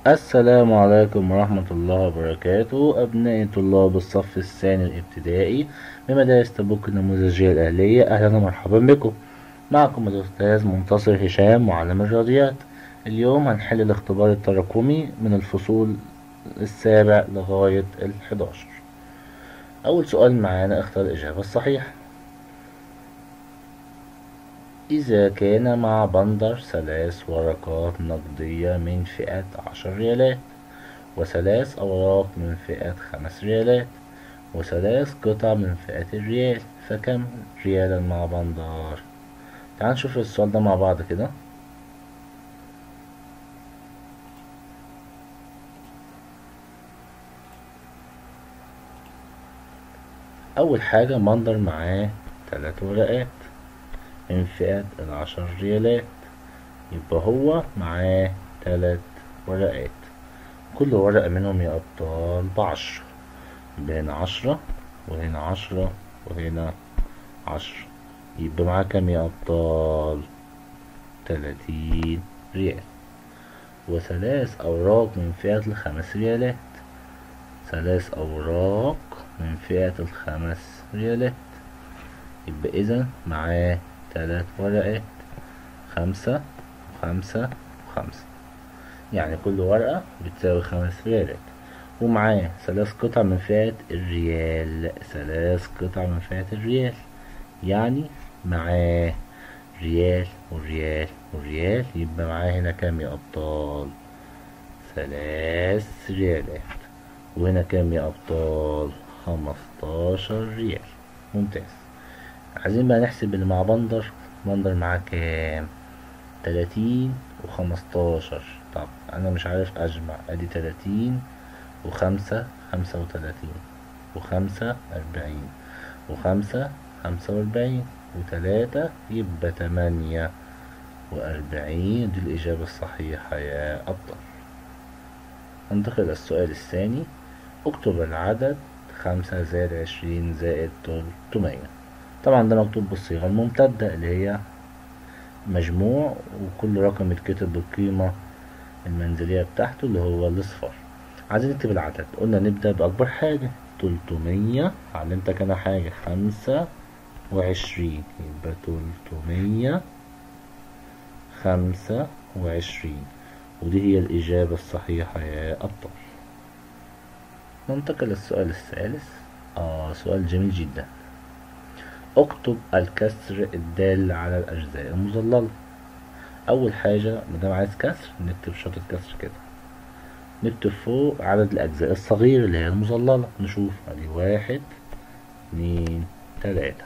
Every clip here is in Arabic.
السلام عليكم ورحمة الله وبركاته، أبناء طلاب الصف الثاني الابتدائي بمدارس تبوك النموذجية الأهلية. أهلا ومرحبا بكم. معكم الأستاذ منتصر هشام معلم الرياضيات. اليوم هنحل الاختبار التراكمي من الفصول السابع لغاية ال11. أول سؤال معانا، اختار الإجابة الصحيحة. إذا كان مع بندر 3 ورقات نقدية من فئة 10 ريالات، وثلاث أوراق من فئة 5 ريالات، وثلاث قطع من فئة الريال، فكم ريالا مع بندر؟ تعال نشوف السؤال ده مع بعض كده. أول حاجة بندر معاه 3 ورقات من فئة 10 ريالات، يبقى هو معاه 3 ورقات، كل ورقة منهم يا أبطال ب10، يبقى هنا 10 وهنا 10 وهنا 10، يبقى معاه كام يا أبطال؟ 30 ريال. وثلاث أوراق من فئة ال5 ريالات، 3 أوراق من فئة ال5 ريالات، يبقى إذا معاه 3 ورقات، 5 و5 و5، يعني كل ورقة بتساوي 5 ريالات. ومعاه 3 قطع من فئة الريال، 3 قطع من فئة الريال، يعني معاه ريال وريال وريال، يبقى معاه هنا كام يا أبطال؟ 3 ريالات. وهنا كام يا أبطال؟ 15 ريال. ممتاز. عايزين بقى نحسب اللي مع بندر. بندر معاه كام؟ 30 و15. طب أنا مش عارف أجمع، أدي 30 وخمسة 35 وخمسة 40 وخمسة 45 وتلاتة يبقى 48. دي الإجابة الصحيحة يا أبطال. ننتقل للسؤال الثاني. اكتب العدد 5 زائد 20 زائد 300. طبعا ده مكتوب بالصيغة الممتدة اللي هي مجموع، وكل رقم يتكتب بالقيمة المنزلية بتاعته اللي هو الأصفار. عايزين نكتب العدد، قلنا نبدأ بأكبر حاجة 300، علمت كده حاجة 25، يبقى 325، ودي هي الإجابة الصحيحة يا أبطال. ننتقل للسؤال الثالث. سؤال جميل جدا. اكتب الكسر الدال على الأجزاء المظللة. أول حاجة مادام عايز كسر نكتب شرطة كسر كده، نكتب فوق عدد الأجزاء الصغير اللي هي المظللة. نشوف ادي 1 2 3،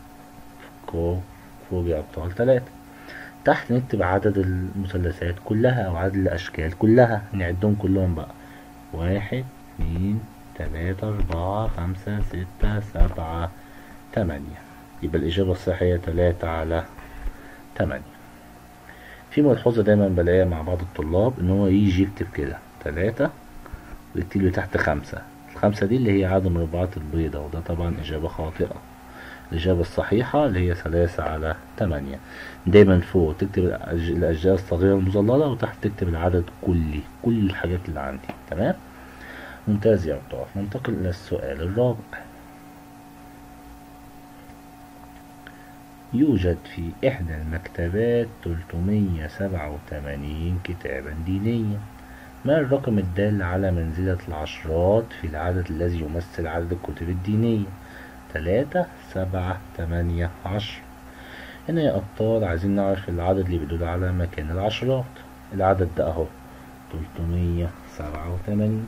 فوق يا أبطال 3. تحت نكتب عدد المثلثات كلها أو عدد الأشكال كلها، نعدهم كلهم بقى: 1 2 3 4 5 6 7 8، يبقى الإجابة الصحيحة 3/8. في ملحوظة دايما بلاقيها مع بعض الطلاب، إن هو يجي يكتب كده 3 ويكتب له تحت 5. ال5 دي اللي هي عدد المربعات البيضاء، وده طبعا إجابة خاطئة. الإجابة الصحيحة اللي هي 3/8. دايما فوق تكتب الأجزاء الصغيرة المظللة، وتحت تكتب العدد كل الحاجات اللي عندي. تمام؟ ممتاز يا أبطال. ننتقل إلى السؤال الرابع. يوجد في إحدى المكتبات 387 كتابا دينيا. ما الرقم الدال على منزلة العشرات في العدد الذي يمثل عدد الكتب الدينية؟ 3 7 8 10. هنا يا أبطال عايزين نعرف العدد اللي بيدل على مكان العشرات. العدد ده أهو 387.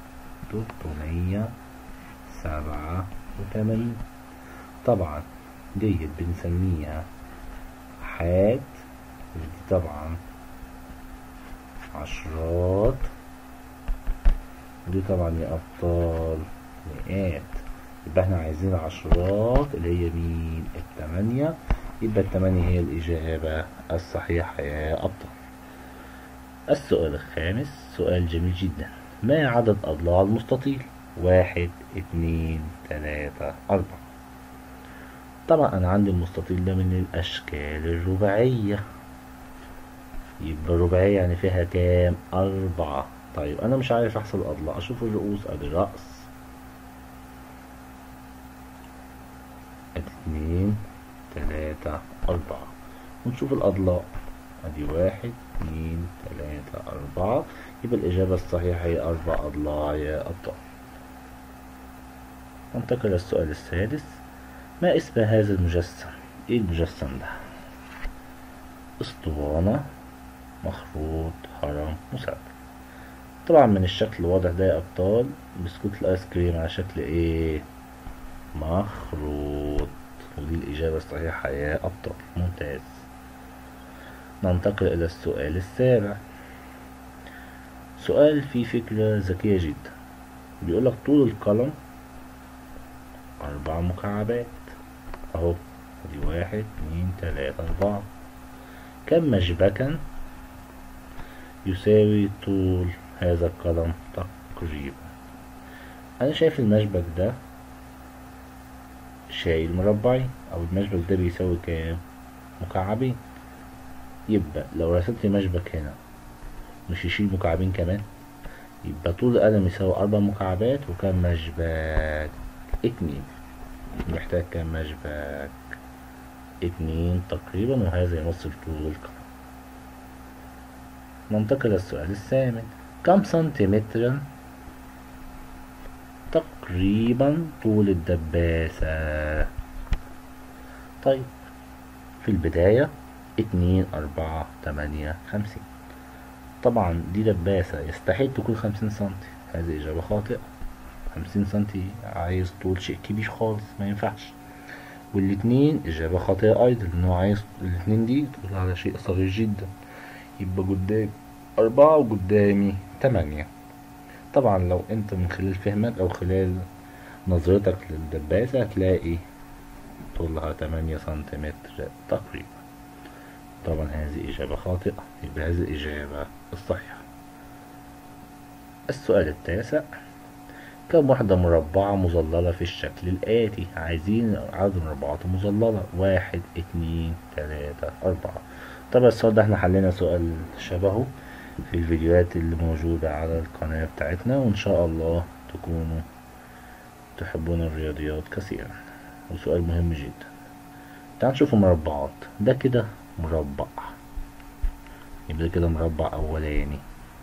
387 طبعا ديت بنسميها حاد، ودي طبعا عشرات، ودي طبعا يا أبطال مئات. يبقى احنا عايزين العشرات اللي هي مين؟ 8. يبقى 8 هي الإجابة الصحيحة يا أبطال. السؤال الخامس سؤال جميل جدا. ما عدد أضلاع المستطيل؟ 1 2 3 4. طبعا أنا عندي المستطيل ده من الأشكال الرباعية، يبقى الرباعية يعني فيها كام؟ 4. طيب انا مش عارف احسب الاضلاع، اشوف الرؤوس. ادي رأس، ادي 2 3 4، ونشوف الاضلاع. ادي 1 2 3 4، يبقى الاجابة الصحيحة هي 4 اضلاع يا ابطال. ننتقل للسؤال السادس. ما اسم هذا المجسم؟ ايه المجسم ده؟ اسطوانة، مخروط، هرم، مسدس. طبعا من الشكل الواضح ده يا ابطال بسكوت الايس كريم على شكل ايه؟ مخروط، ودي الاجابة الصحيحة يا ابطال. ممتاز. ننتقل الى السؤال السابع. سؤال فيه فكرة ذكية جدا. بيقولك طول القلم 4 مكعبات اهو، دي 1 2 3 4. كم مشبكا يساوي طول هذا القلم تقريبا؟ انا شايف المشبك ده شايل مربعين، او المشبك ده بيساوي كام؟ مكعبين. يبقى لو رسمت مشبك هنا مش يشيل مكعبين كمان؟ يبقى طول القلم يساوي 4 مكعبات، وكم مشبك؟ 2. محتاج كم مشبك؟ 2 تقريبا، وهذا يمثل طول القلم. ننتقل للسؤال الثامن. كم سنتيمترا تقريبا طول الدباسة؟ طيب في البداية 2 4 8 50. طبعا دي دباسة يستحيل تكون 50 سنتي، هذه إجابة خاطئة. 50 سنتي عايز طول شيء كبير خالص، ما ينفعش. والاتنين إجابة خاطئة أيضا، لأنه عايز الاتنين دي تقول على شيء صغير جدا. يبقى قدامي 4 وقدامي 8. طبعا لو انت من خلال فهمك او خلال نظرتك للدباسة هتلاقي طولها 8 سنتيمتر تقريبا. طبعا هذه إجابة خاطئة، يبقى هذه الإجابة الصحيحة. السؤال التاسع. كم وحدة مربعة مظللة في الشكل الآتي؟ عايزين عدد المربعات المظللة. 1 2 3 4. طبعا السؤال ده احنا حلينا سؤال شبهه في الفيديوهات اللي موجودة على القناة بتاعتنا، وإن شاء الله تكونوا تحبون الرياضيات كثيرا، وسؤال مهم جدا. تعال نشوف المربعات. ده كده مربع، يبقى كده مربع أولاني.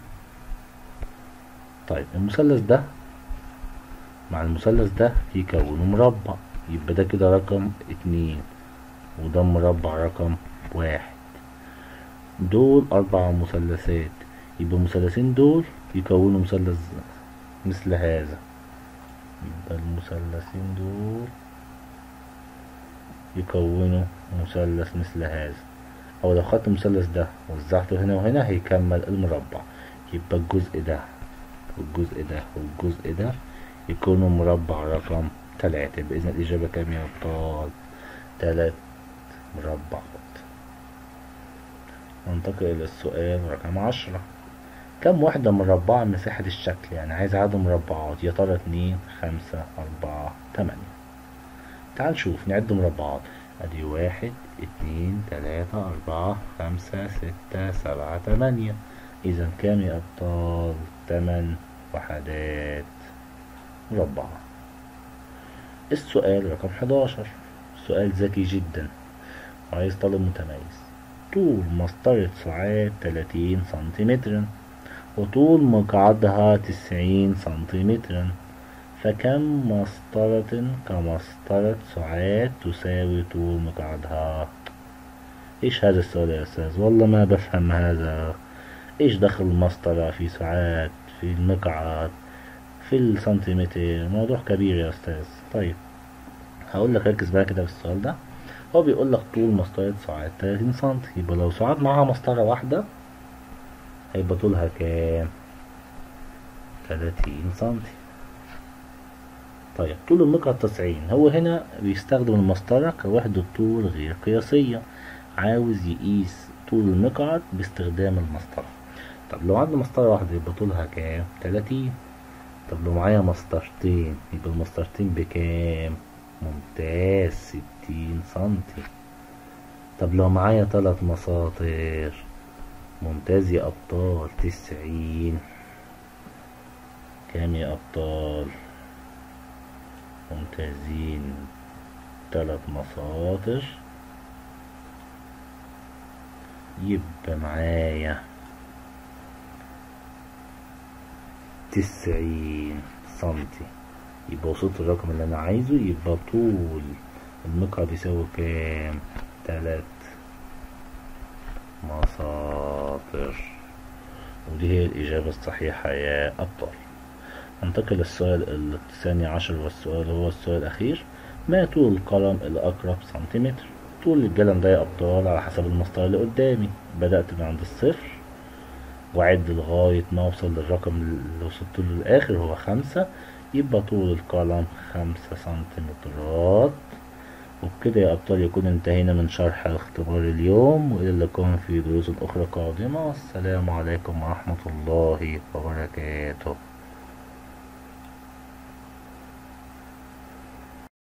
طيب المثلث ده مع المثلث ده يكونوا مربع، يبقى ده كده رقم 2، وده مربع رقم 1. دول 4 مثلثات، يبقى المثلثين دول يكونوا مثلث مثل هذا. يبقى المثلثين دول يكونوا مثلث مثل هذا، او لو خدت المثلث ده ووزعته هنا وهنا هيكمل المربع. يبقى الجزء ده والجزء ده والجزء ده يكونوا مربع رقم 3. يبقى اذا الاجابة كام يا ابطال؟ 3 مربعات. ننتقل الى السؤال رقم 10. كم وحدة مربعة مساحة الشكل؟ يعني عايز عدد مربعات، يا ترى 2 5 4 8. تعال نشوف نعد مربعات. ادي 1 2 3 4 5 6 7 8. اذا كام يا ابطال؟ 8 وحدات مربعة. السؤال رقم 11. سؤال ذكي جدا وعايز طالب متميز. طول مسطرة سعاد 30 سنتيمترا، وطول مقعدها 90 سنتيمترا، فكم مسطرة كمسطرة سعاد تساوي طول مقعدها؟ ايش هذا السؤال يا استاذ؟ والله ما بفهم هذا. ايش دخل المسطرة في سعاد في المقعد في السنتيمتر؟ موضوع كبير يا استاذ. طيب هقول لك ركز بقى كده في السؤال ده. هو بيقول لك طول مسطرة سعاد 30 سنتي، يبقى لو سعاد معاها مسطرة واحدة هيبقى طولها كام؟ 30 سنتي. طيب طول المقعد 90. هو هنا بيستخدم المسطرة كوحدة طول غير قياسية، عاوز يقيس طول المقعد باستخدام المسطرة. طب لو عندي مسطرة واحدة يبقى طولها كام؟ 30. طب لو معايا مسطرتين يبقى المسطرتين بكام؟ ممتاز، 60 سنتي. طب لو معايا 3 مساطر؟ ممتاز يا أبطال، 90 كام يا أبطال؟ ممتازين. 3 مساطر، يبقى معايا 90 سنتي. يبقى وصلت الرقم اللي أنا عايزه. يبقى طول المقعد يساوي كام؟ 3 مساطر. ودي هي الإجابة الصحيحة يا أبطال. ننتقل للسؤال الثاني عشر، والسؤال هو السؤال الأخير. ما طول القلم الأقرب سنتيمتر؟ طول القلم ده يا أبطال على حسب المسطرة اللي قدامي. بدأت من عند الصفر وأعد لغاية ما أوصل للرقم اللي وصلت له الآخر هو 5. يبقى طول القلم 5 سنتيمترات. وبكده يا أبطال يكون انتهينا من شرح الاختبار اليوم، وإلى اللقاء في دروس أخرى قادمة. والسلام عليكم ورحمة الله وبركاته.